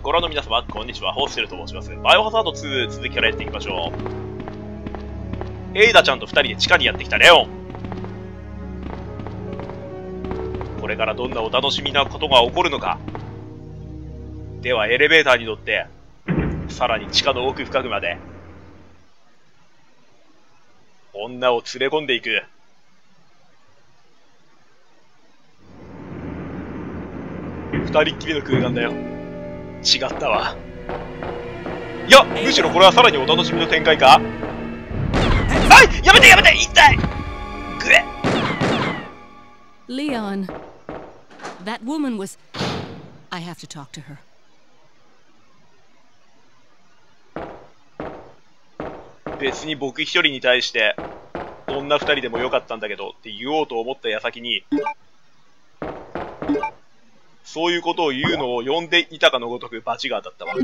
ご覧の皆様、こんにちは。ホーステルと申します。バイオハザード2続きからやっていきましょう。エイダちゃんと2人で地下にやってきたレオン。これからどんなお楽しみなことが起こるのか。ではエレベーターに乗って、さらに地下の奥深くまで、女を連れ込んでいく。二人っきりの空間だよ。違ったわ。いや、むしろこれはさらにお楽しみの展開か。はい、やめてやめて、痛い。ぐえ。 Leon, that woman was. I have to talk to her. 別に僕一人に対して女二人でもよかったんだけどって言おうと思った矢先に、そういうことを言うのを呼んでいたかのごとくバチが当たったわ。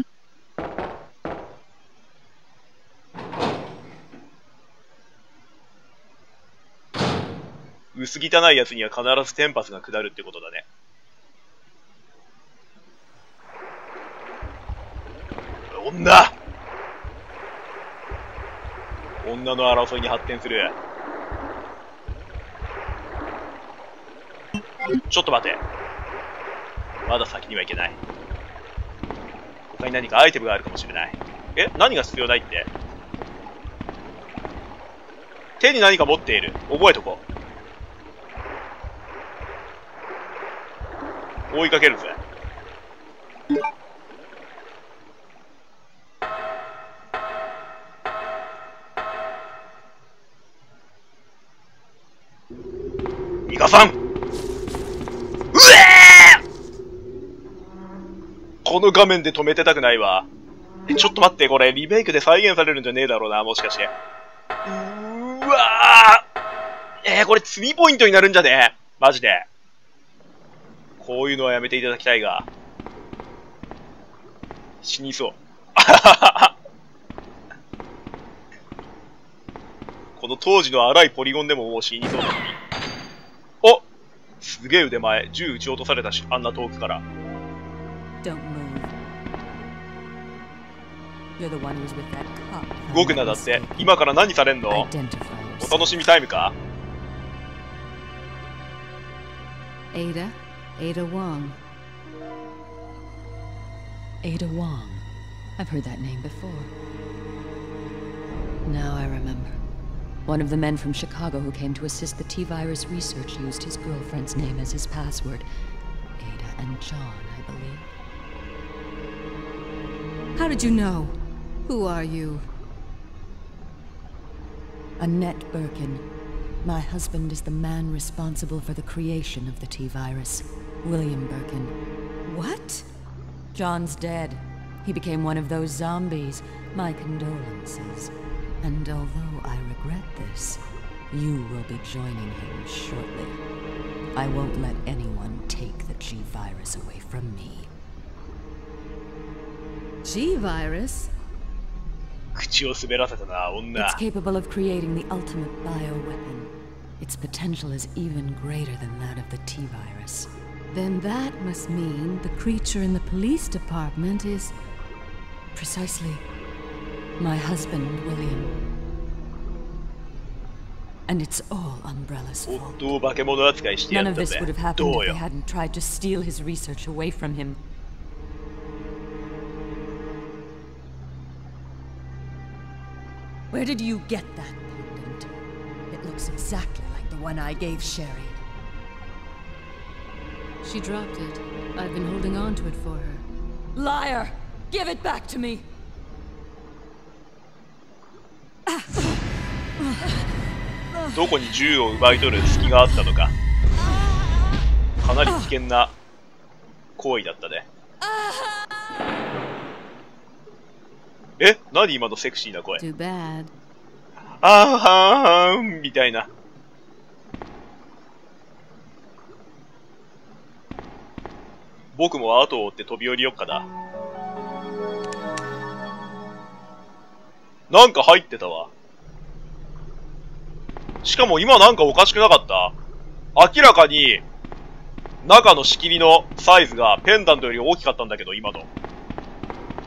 薄汚いやつには必ずテンパスが下るってことだね。女の争いに発展する。ちょっと待て。まだ先には行けない。他に何かアイテムがあるかもしれない。え、何が必要ないって？手に何か持っている。覚えとこう。追いかけるぜ。ミカさん！うえー！この画面で止めてたくないわ。ちょっと待って、これリメイクで再現されるんじゃねえだろうな、もしかして。うわー！これ罪ポイントになるんじゃねえ？マジで。こういうのはやめていただきたいが。死にそう。この当時の荒いポリゴンでももう死にそうなのに。お！すげえ腕前。銃撃ち落とされたし、あんな遠くから。動くなだって。今から何されんの？お楽しみタイムか？ Ada Wong. Ada Wong. I've heard that name before. Now I remember. One of the men from Chicago who came to assist the T-virus research used his girlfriend's name as his password. Ada and John, I believe. How did you know? Who are you? Annette Birkin. My husband is the man responsible for the creation of the T-virus. William Birkin. What? John's dead. He became one of those zombies. My condolences. And although I regret this, you will be joining him shortly. I won't let anyone take the G-virus away from me. G-virus? 口を滑らせたな、女。 It's capable of creating the ultimate bioweapon. Its potential is even greater than that of the T-virus. Then that must mean the creature in the police department is... Precisely. My husband, William. And it's all Umbrella's fault. None of this would have happened if they hadn't tried to steal his research away from him. Where did you get that pendant? It looks exactly like the one I gave Sherry. She dropped it. I've been holding on to it for her. Liar! Give it back to me! どこに銃を奪い取る隙があったのか。かなり危険な行為だったね。え？何今のセクシーな声。あーんみたいな。僕も後を追って飛び降りよっかな。なんか入ってたわ。しかも今なんかおかしくなかった？明らかに中の仕切りのサイズがペンダントより大きかったんだけど、今の。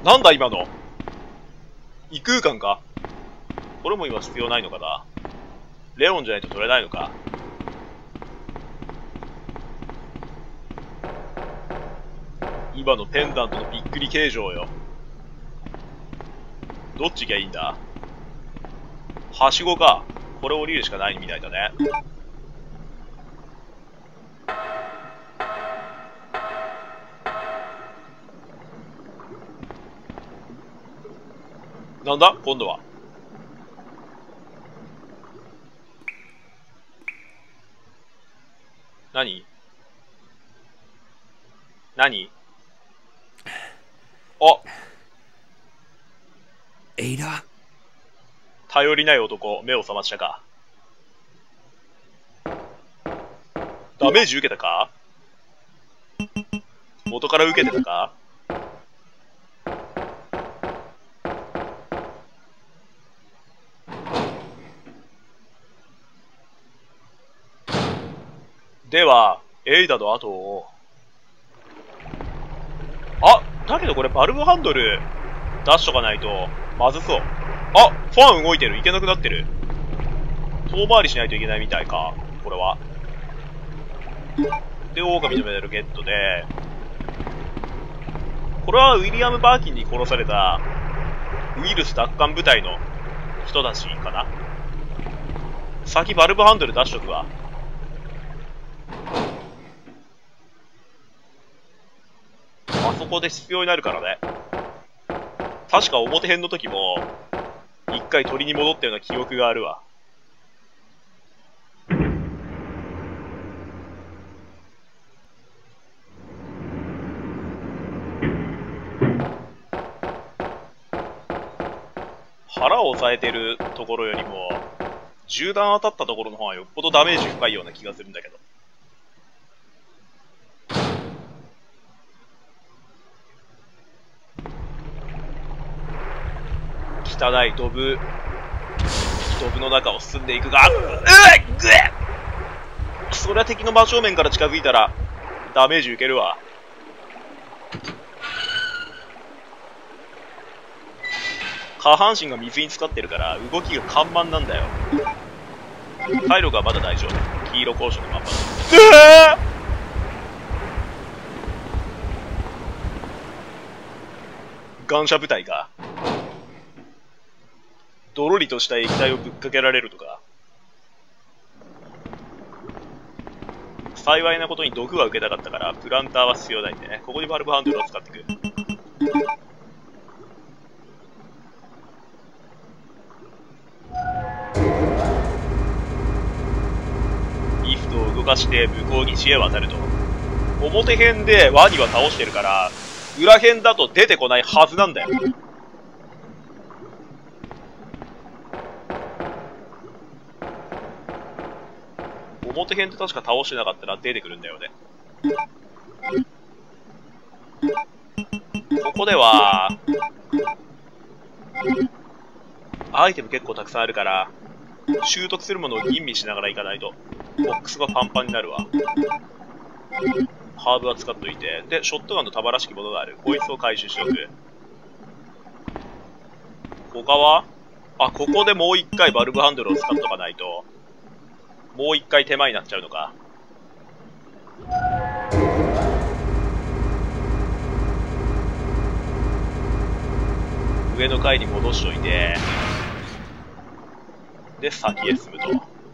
なんだ今の。異空間か。これも今必要ないのかな。レオンじゃないと取れないのか。今のペンダントのびっくり形状よ。どっちがいいんだ。はしごか。これ降りるしかないみたいだね。なんだ今度は。何あ、 エイダ。 頼りない男、目を覚ましたか。ダメージ受けたか。元から受けてたか。では、エイダの後を。あ、だけどこれバルブハンドル出しとかないとまずそう。あ、ファン動いてる。いけなくなってる。遠回りしないといけないみたいか、これは。で、狼のメダルゲットで、これはウィリアム・バーキンに殺されたウイルス奪還部隊の人たちかな。先バルブハンドル出しとくわ。あそこで必要になるからね。確か表編の時も一回鳥に戻ったような記憶があるわ。腹を押さえてるところよりも銃弾当たったところの方がよっぽどダメージ深いような気がするんだけど。汚いドブの中を進んでいくが、それは敵の真正面から近づいたらダメージ受けるわ。下半身が水に浸かってるから動きが緩慢なんだよ。体力はまだ大丈夫。黄色交渉のまんま。ガンシャ部隊か。ドロリとした液体をぶっかけられるとか。幸いなことに毒は受けたかったからプランターは必要ないんでね。ここにバルブハンドルを使っていく。リフトを動かして向こう岸へ渡ると。表編でワニは倒してるから裏編だと出てこないはずなんだよ。表編って確か倒してなかったら出てくるんだよね。ここではアイテム結構たくさんあるから習得するものを吟味しながらいかないとボックスがパンパンになるわ。ハーブは使っといて、でショットガンの束らしきものがある。こいつを回収しておく。他はここでもう一回バルブハンドルを使っとかないともう一回手間になっちゃうのか。上の階に戻しといて、で先へ進むと。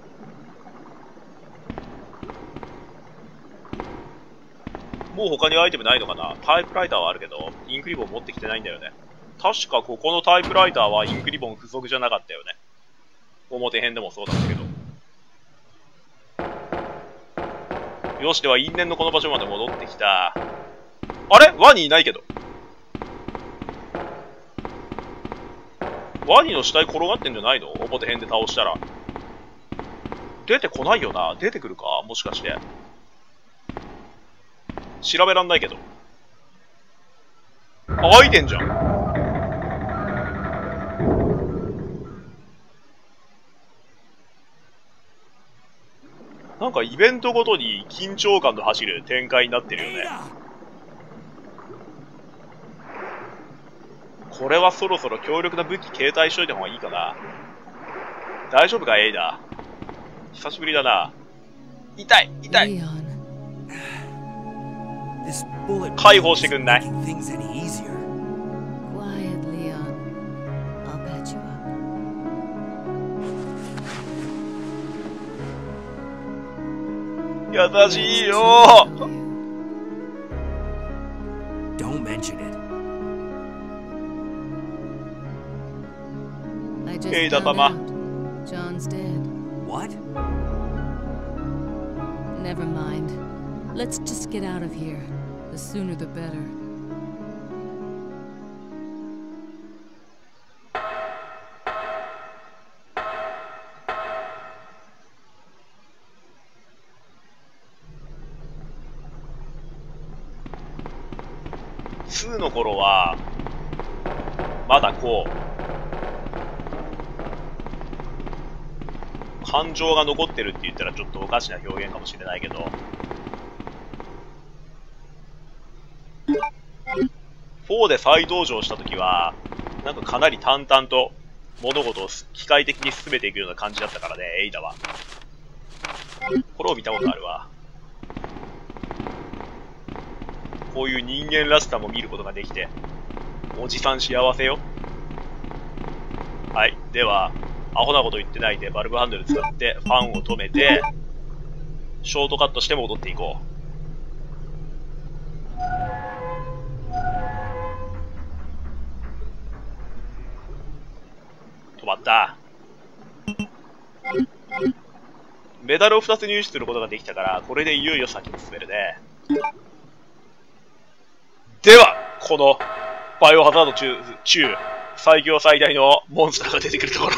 もう他にアイテムないのかな。タイプライターはあるけどインクリボン持ってきてないんだよね。確かここのタイプライターはインクリボン付属じゃなかったよね。表編でもそうだったけど。よし、では因縁のこの場所まで戻ってきた。あれワニいないけど。ワニの死体転がってんじゃないの。表編で倒したら出てこないよな。出てくるかもしかして。調べらんないけど。開いてんじゃん。なんかイベントごとに緊張感の走る展開になってるよね。 これはそろそろ強力な武器携帯しといた方がいいかな。大丈夫か、エイダ。久しぶりだな。痛い痛い。解放してくんない？優しいよ。エイダ様。 John's dead. What? Never mind. Let's just get out of here. The sooner the better. 2の頃はまだこう感情が残ってるって言ったらちょっとおかしな表現かもしれないけど、4で再登場した時はなんかかなり淡々と物事を機械的に進めていくような感じだったからね、エイダは。これを見たことあるわ。こういう人間らしさも見ることができて、おじさん幸せよ。はい、ではアホなこと言ってないでバルブハンドル使ってファンを止めてショートカットして戻っていこう。止まった。メダルを2つ入手することができたからこれでいよいよ先に進めるね。ではこのバイオハザード中最強最大のモンスターが出てくるところ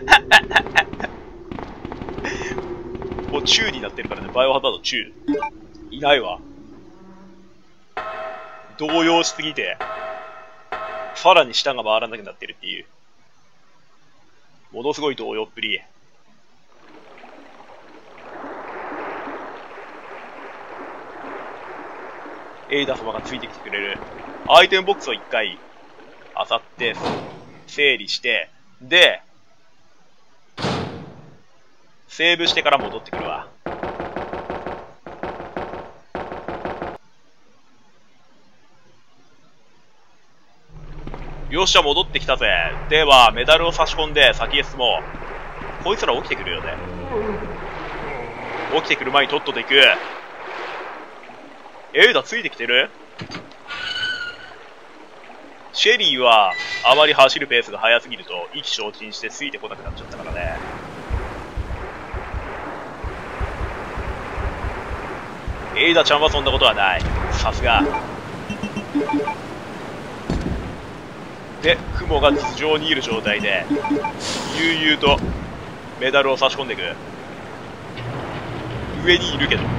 もう中になってるからね、バイオハザード中いないわ。動揺しすぎてさらに舌が回らなくなってるっていう、ものすごい動揺っぷり。エイダ様がついてきてくれる。アイテムボックスを一回漁って整理して、でセーブしてから戻ってくるわ。よっしゃ戻ってきたぜ。ではメダルを差し込んで先へ進もう。こいつら起きてくるよね。起きてくる前にとっとと行く。エイダついてきてる？シェリーはあまり走るペースが速すぎると意気消沈してついてこなくなっちゃったからね。エイダちゃんはそんなことはない。さすが。で、雲が頭上にいる状態で悠々とメダルを差し込んでいく。上にいるけど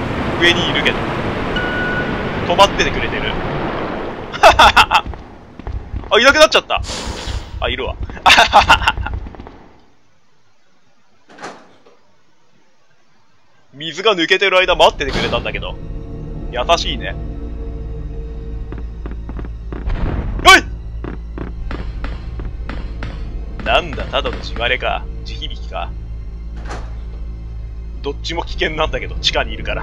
止まっててくれてるあ、いなくなっちゃった。あ、いるわ水が抜けてる間待っててくれたんだけど、優しいね。おい！なんだ、ただの地割れか、地響きか。どっちも危険なんだけど、地下にいるから。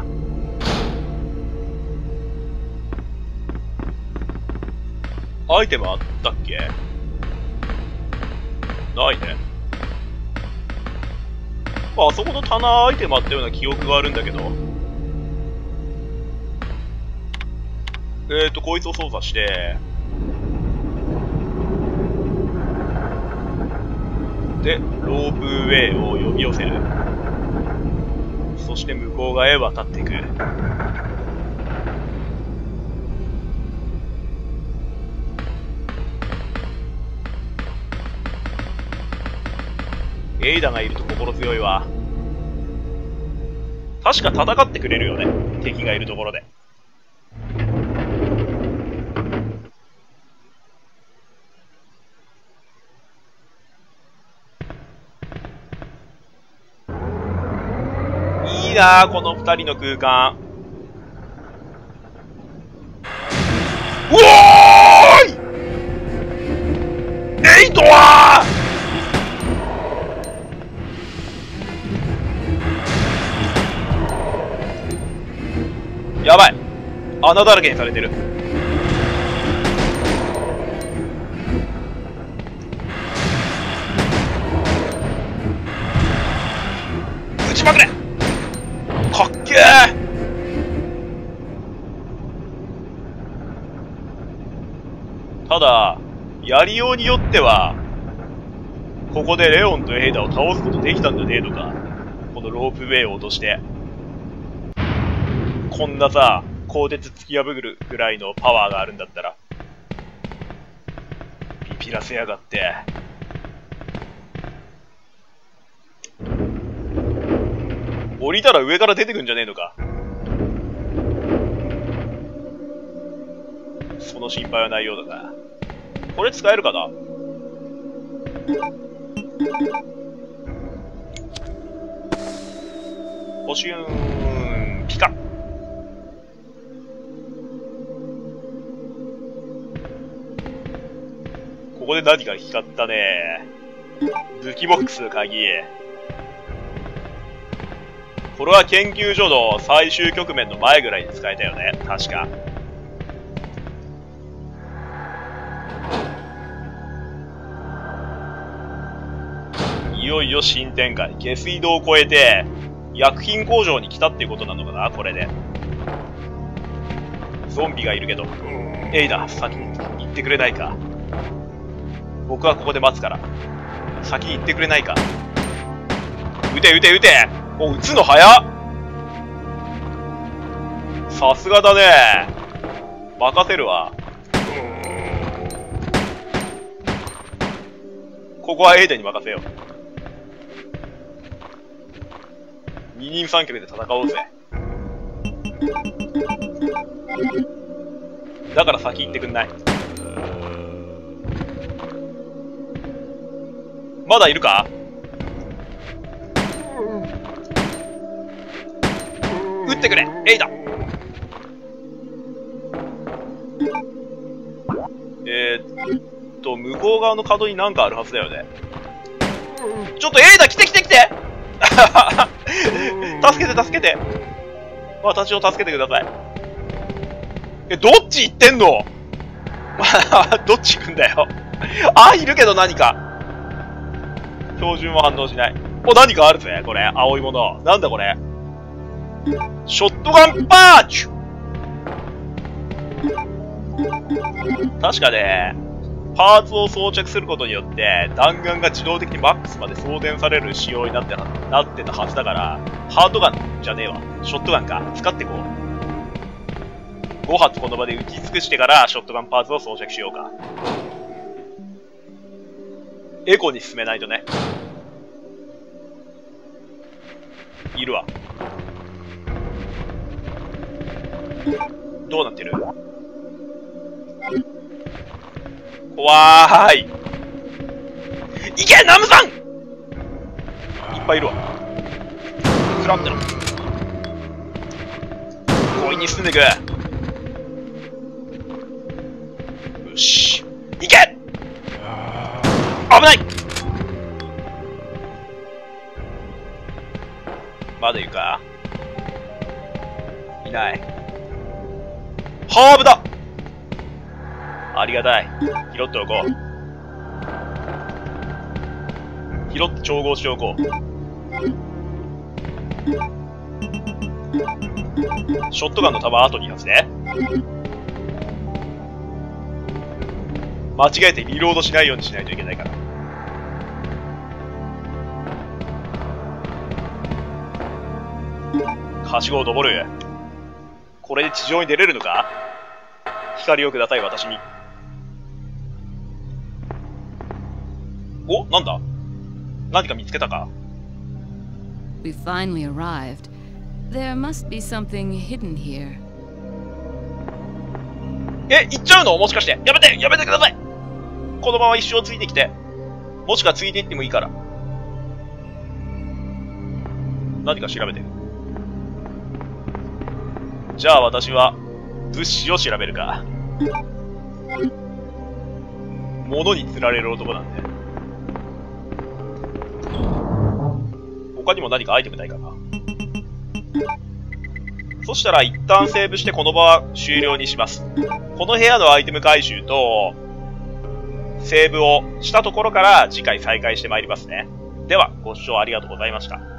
アイテムあったっけ？ないね。あそこの棚アイテムあったような記憶があるんだけど。こいつを操作して、で、ロープウェイを呼び寄せる。そして向こう側へ渡っていく。エイダがいると心強いわ。確か戦ってくれるよね、敵がいるところで。いいなあ、この二人の空間。うおーい！ ドアーやばい、穴だらけにされてる。撃ちまくれ。かっけー。ただやりようによってはここでレオンとエイダを倒すことできたんじゃねえのか。このロープウェイを落としてこんなさ鋼鉄突き破るぐらいのパワーがあるんだったら。ビビらせやがって。降りたら上から出てくんじゃねえのか。その心配はないようだな。これ使えるかな。ポシューンピカ。ここで何か光ったね。武器ボックスの鍵。これは研究所の最終局面の前ぐらいに使えたよね、確か。いよいよ新展開。下水道を越えて薬品工場に来たっていうことなのかな、これで。ゾンビがいるけど。エイダ、先に行ってくれないか。僕はここで待つから。先に行ってくれないか。撃て撃て撃て。お、撃つの早っ。さすがだね。任せるわ。ここはエイダに任せよう。二人三脚で戦おうぜ。だから先行ってくんない。まだいるか。撃ってくれ、エイダ。向こう側の角になんかあるはずだよね。ちょっとエイダ来て来て来て助けて助けて。私を助けてください。どっち行ってんのどっち行くんだよあ、いるけど何か。標準は反応しない。お、何かあるぜ、これ。青いもの。なんだこれ。ショットガンパーチュ。確かね、パーツを装着することによって弾丸が自動的にマックスまで装填される仕様になってたはずだから、ハートガンじゃねえわ。ショットガンか。使ってこう。5発この場で撃ち尽くしてからショットガンパーツを装着しようか。エコに進めないとね。いるわ。どうなってる？怖ーい。いけ、ナムさん。いっぱいいるわ。クラっての強引に進んでいく。よし、いけ。危ない。まだいるか。いない。ハーブだ。ありがたい。拾っておこう。拾って調合しておこう。ショットガンの弾後にいますね。間違えてリロードしないようにしないといけないから。はしごを登る。これで地上に出れるのか。光をください、私に。お、なんだ。何か見つけたか。 We finally arrived. There must be something hidden here. 行っちゃうの？もしかして。やめてやめてください。このまま一生ついてきて。もしくはついていってもいいから。何か調べてる。じゃあ私は物資を調べるか。物に釣られる男なんで。 他にも何かアイテムないかな。そしたら一旦セーブしてこの場は終了にします。この部屋のアイテム回収と、セーブをしたところから次回再開してまいりますね。では、ご視聴ありがとうございました。